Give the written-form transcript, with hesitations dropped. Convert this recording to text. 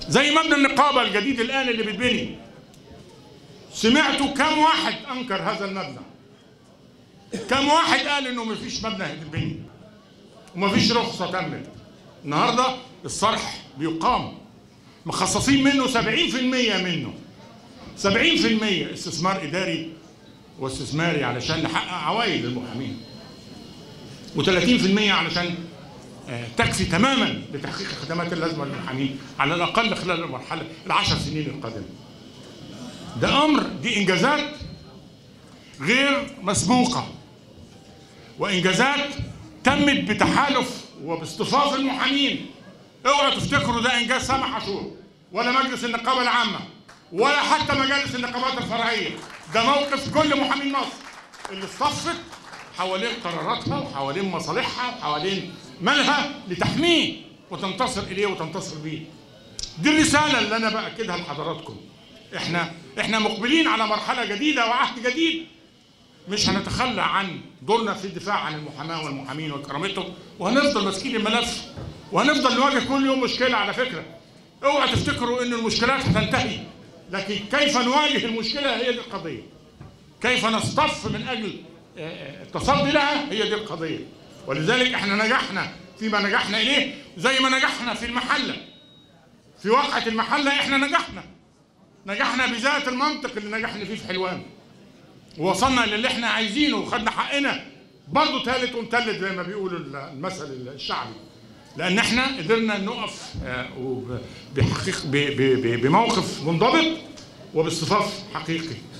زي مبنى النقابة الجديد الآن اللي بيتبني، سمعتوا كم واحد أنكر هذا المبنى؟ كم واحد قال إنه مفيش مبنى هيتبني ومفيش رخصة تمت؟ النهارده الصرح بيقام، مخصصين منه 70% منه، 70% استثمار إداري واستثماري علشان نحقق عوائد للمحامين، و30% علشان تكفي تماما لتحقيق الخدمات اللازمه للمحامين على الاقل خلال المرحله ال10 سنين القادمه. ده امر، دي انجازات غير مسبوقه، وانجازات تمت بتحالف وباصطفاف المحامين. اوعوا تفتكروا ده انجاز سامح عاشور ولا مجلس النقابه العامه ولا حتى مجالس النقابات الفرعيه، ده موقف كل محامين مصر اللي اصطفت حوالين قراراتها وحوالين مصالحها وحوالين مالها لتحميه وتنتصر اليه وتنتصر بيه. دي الرساله اللي انا باكدها لحضراتكم. احنا مقبلين على مرحله جديده وعهد جديد، مش هنتخلى عن دورنا في الدفاع عن المحاماه والمحامين وكرامتهم، وهنفضل ماسكين الملف وهنفضل نواجه كل يوم مشكله. على فكره اوعوا تفتكروا ان المشكلات هتنتهي، لكن كيف نواجه المشكله هي دي القضيه. كيف نصطف من اجل التصدي لها هي دي القضيه. ولذلك احنا نجحنا فيما نجحنا اليه، زي ما نجحنا في المحله. في واقعه المحله احنا نجحنا بذات المنطق اللي نجحنا فيه في حلوان، ووصلنا للي احنا عايزينه وخدنا حقنا برضه تالت ومتلت زي ما بيقولوا المثل الشعبي، لان احنا قدرنا نقف بموقف منضبط وباصطفاف حقيقي.